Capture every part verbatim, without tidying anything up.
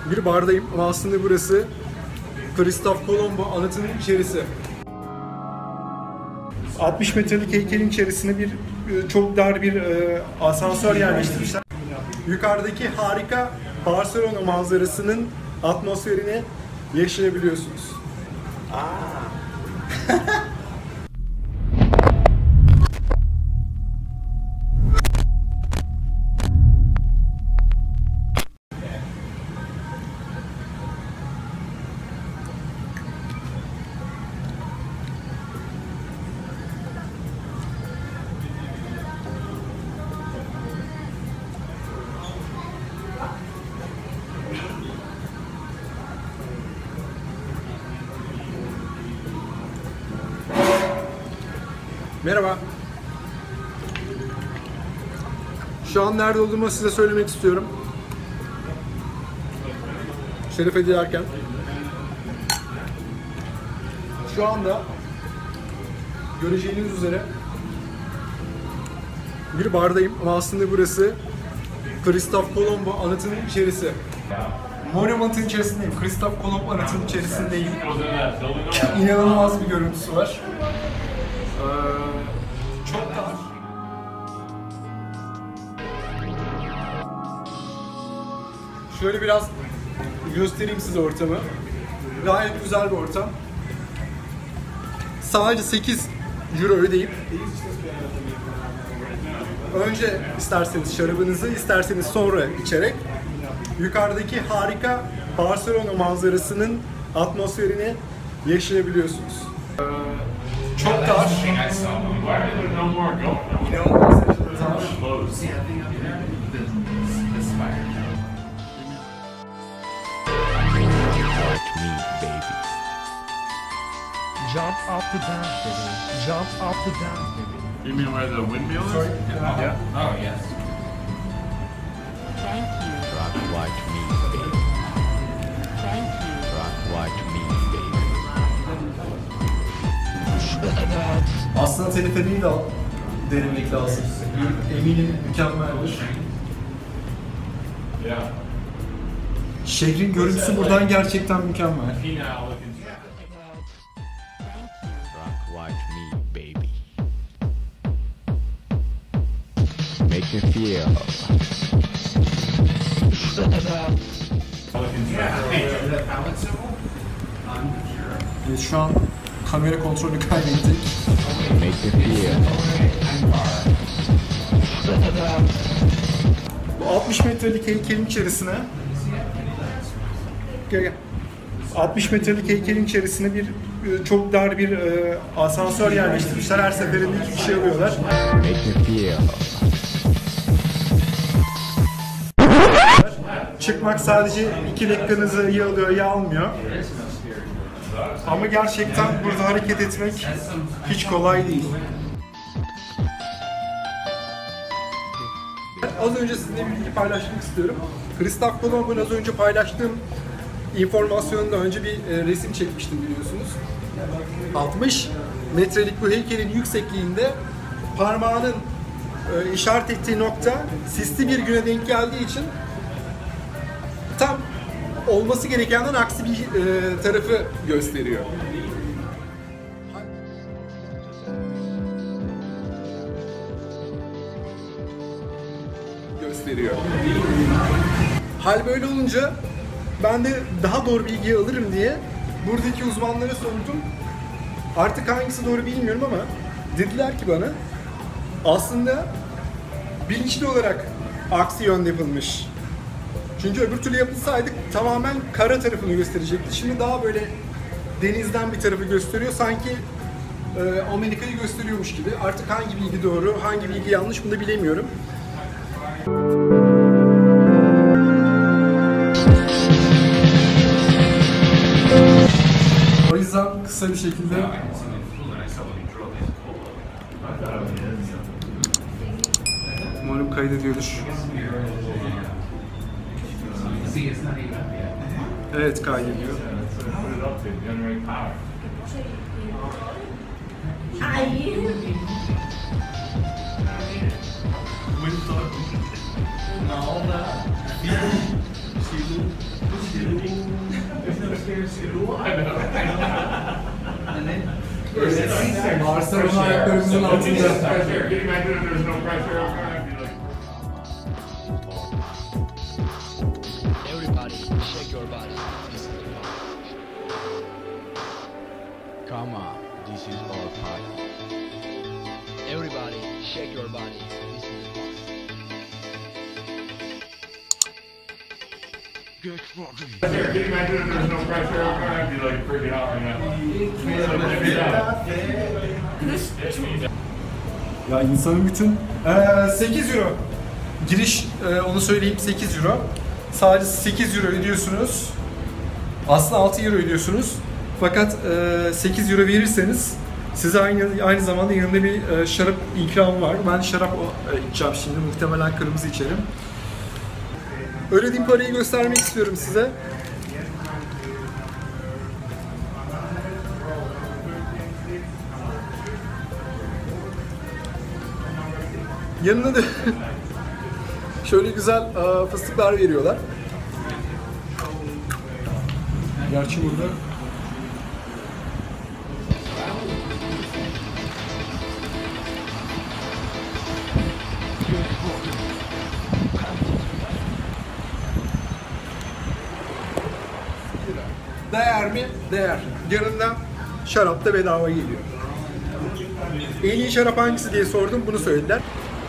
bir bardayım ama aslında burası Christoph Kolomb anıtının içerisi. altmış metrelik heykelin içerisine bir çok dar bir e, asansör yerleştirmişler. Yukarıdaki harika Barcelona manzarasının atmosferini yaşayabiliyorsunuz. Aa. Merhaba. Şu an nerede olduğumu size söylemek istiyorum. Şeref ederken. Şu anda göreceğiniz üzere bir bardayım ama aslında burası Christoph Kolomb anıtının içerisi. Monument'ın içerisindeyim. Christoph Kolomb anıtının içerisindeyim. İnanılmaz bir görüntüsü var. Ee, çok dar. Şöyle biraz göstereyim size ortamı. Gayet güzel bir ortam. Sadece sekiz euro ödeyip önce isterseniz şarabınızı, isterseniz sonra içerek yukarıdaki harika Barcelona manzarasının atmosferini yaşayabiliyorsunuz. Ee, çok dar. İnanılmaz derecede dar. Jump up to down, baby. Jump up to down, baby. You mean where the windmill is? Sorry. Yeah. yeah. Oh, yes. Thank you. Rock like me, baby. Thank you. Rock like me, baby. Aslında teleferiği de denemek lazım. Eminim mükemmeldir. Yeah. Şehrin görüntüsü buradan gerçekten mükemmel. Rock like me, baby. Make me feel. Biz şu an kamera kontrolü kaybettik. Make me feel. Bu altmış metrelik heykelin içerisine gel gel. altmış metrelik heykelin içerisine bir çok dar bir e, asansör yerleştirmişler. Her seferinde iki kişi alıyorlar. Make me feel. Çıkmak sadece iki dakikanızı ya alıyor ya almıyor. Ama gerçekten burada hareket etmek hiç kolay değil. Az önce sizinle bir bilgi paylaşmak istiyorum. Christoph Kolomb'un az önce paylaştığım informasyonundan önce bir e, resim çekmiştim biliyorsunuz. altmış metrelik bu heykelin yüksekliğinde parmağının e, işaret ettiği nokta sisli bir güne denk geldiği için tam olması gerekenden aksi bir e, tarafı gösteriyor. gösteriyor. Hal böyle olunca ben de daha doğru bilgiyi alırım diye buradaki uzmanlara sordum. Artık hangisi doğru bilmiyorum ama dediler ki bana aslında bilinçli olarak aksi yönde yapılmış. Çünkü öbür türlü yapılsaydı tamamen kara tarafını gösterecekti. Şimdi daha böyle denizden bir tarafı gösteriyor. Sanki e, Amerika'yı gösteriyormuş gibi. Artık hangi bilgi doğru, hangi bilgi yanlış bunu da bilemiyorum. O yüzden kısa bir şekilde umarım kaydediyordur. Evet, kaydediyor. Barcelona ayaklarımızın altında. Pressure. Can you imagine if there's no pressure? I'd be like, Everybody, shake your body. Come on, this is our party. Everybody, shake your body. This is the boss. Can you imagine if there's no pressure? I'd be like freaking out right now. So let me down. Ya insanın bütün ee, sekiz euro giriş, e, onu söyleyeyim, sekiz euro. Sadece sekiz euro ödüyorsunuz. Aslında altı euro ödüyorsunuz. Fakat e, sekiz euro verirseniz size aynı aynı zamanda yanında bir e, şarap ikramı var. Ben şarap e, içeceğim şimdi. Muhtemelen kırmızı içerim. Ödediğim parayı göstermek istiyorum size. Yanına da şöyle güzel e, fıstıklar veriyorlar. Gerçi burada değer mi? Değer. Yanında şarap da bedava geliyor. En iyi şarap hangisi diye sordum, bunu söylediler.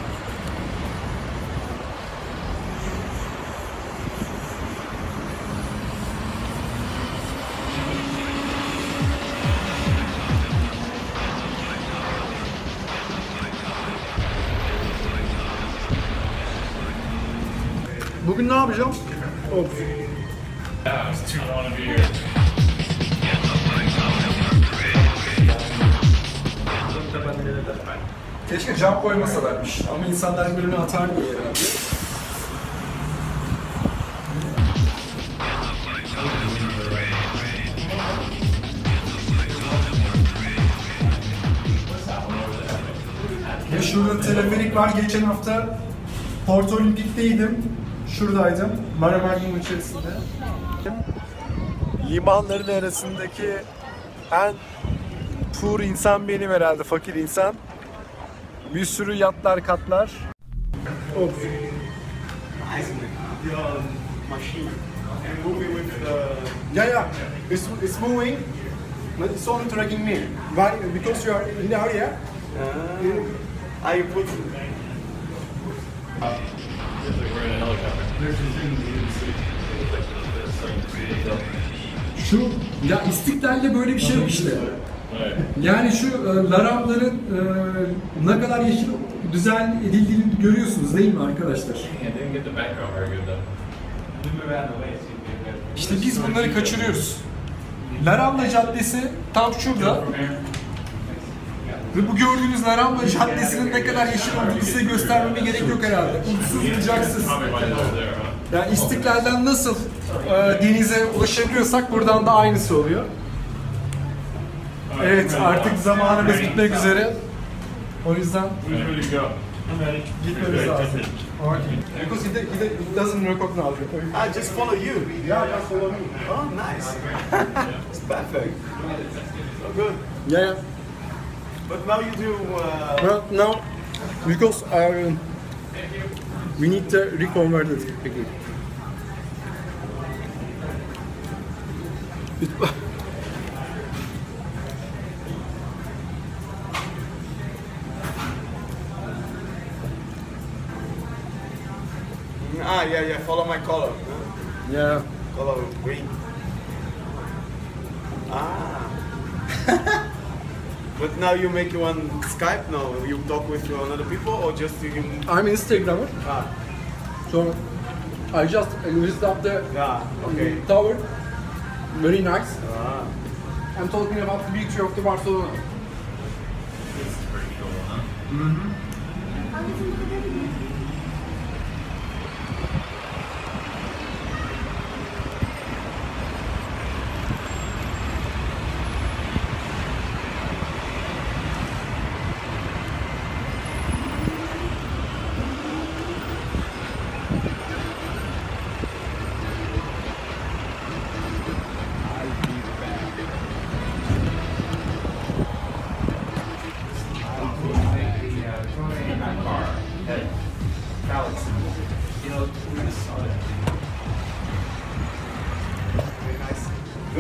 Bugün ne yapacağım? Of. Yeah, I was too want to be here. Keşke cam koymasalarmış ama insanlar birbirine atar diye herhalde. Ve şurada teleferik var. Geçen hafta Porto Olimpik'teydim. Şuradaydım. Marmara'nın içerisinde. Limanların arasındaki en tur insan benim herhalde, fakir insan. Bir sürü yatlar, katlar. Of. Yeah, yeah. It's, it's moving, but it's only tracking me. Why? Because you are in the area. I put We're in a helicopter. Şu, ya İstiklal'de böyle bir şey yok işte. Right. Yani şu e, laravların e, ne kadar yeşil düzen edildiğini görüyorsunuz değil mi arkadaşlar? I didn't get the background very good though. İşte biz bunları kaçırıyoruz. Laravla Caddesi tam şurada. Ve bu gördüğünüz Laravla Caddesi'nin ne kadar yeşil olduğunu size göstermeme gerek yok herhalde. Uçsuz bucaksız. Probably why they're there, huh? Yani İstiklal'den nasıl e, denize ulaşabiliyorsak buradan da aynısı oluyor. Evet, artık zamanımız bitmek üzere. O yüzden Who's ready to go? gitmemiz lazım. Okay. Because he, he, he doesn't recognize you. I just follow you. Yeah, just follow me. Oh, nice. It's perfect. So good. Yeah, yeah. But now you do. Uh, Well, now, because um, we need to reconvert it again. It- ah, yeah, yeah. Follow my color. Huh? yeah. Color green. Ah. But now you make you on Skype now. You talk with another people or just you? I'm an Instagrammer, Ah. so I just visit up the Yeah. Okay. tower. Very nice. Ah. I'm talking about the beauty of the Barcelona.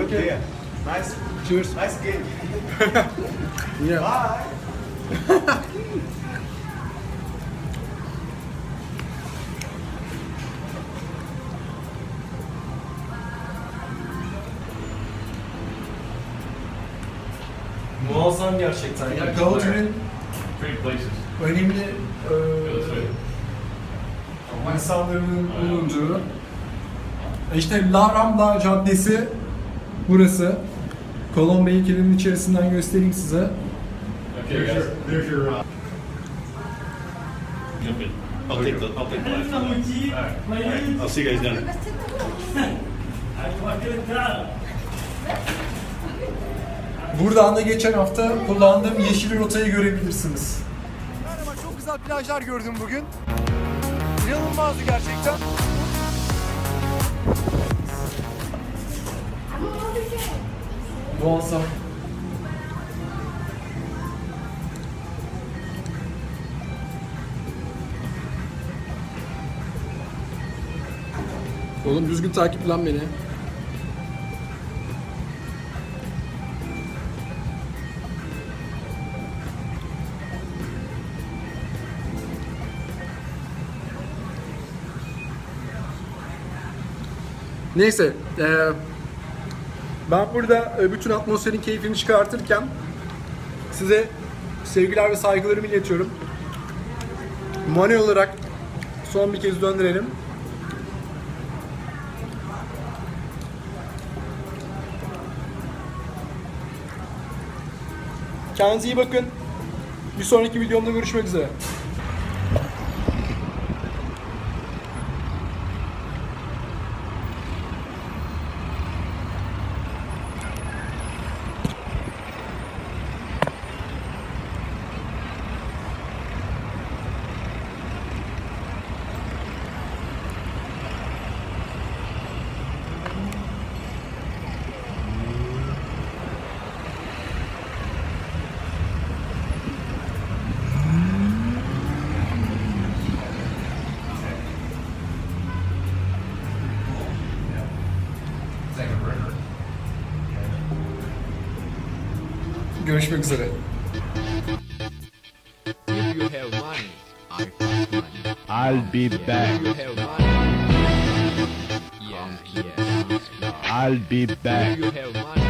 Okay. Yeah. Nice. Cheers. Nice game. Yeah. Bye. Muazzam gerçekten. Ya Gaotu'nun Great places. önemli Let's e, wait. insanların bulunduğu işte La Rambla Caddesi burası. Kolombo heykelinin içerisinden göstereyim size. Okay, guys. There's your uh, Jump in. I'll take the I'll take the last one. All right. I'll see you guys down. Buradan da geçen hafta kullandığım yeşil rotayı görebilirsiniz. Merhaba, çok güzel plajlar gördüm bugün. İnanılmazdı gerçekten. Muazzam. Oğlum düzgün takip lan beni. Neyse, eee, ben burada e, bütün atmosferin keyfini çıkartırken size sevgiler ve saygılarımı iletiyorum. Manuel olarak son bir kez döndürelim. Kendinize iyi bakın. Bir sonraki videomda görüşmek üzere. Görüşmek üzere. If you have money, I got money. I'll be If back. you have money, yeah, yeah. I'll be If back. you have money,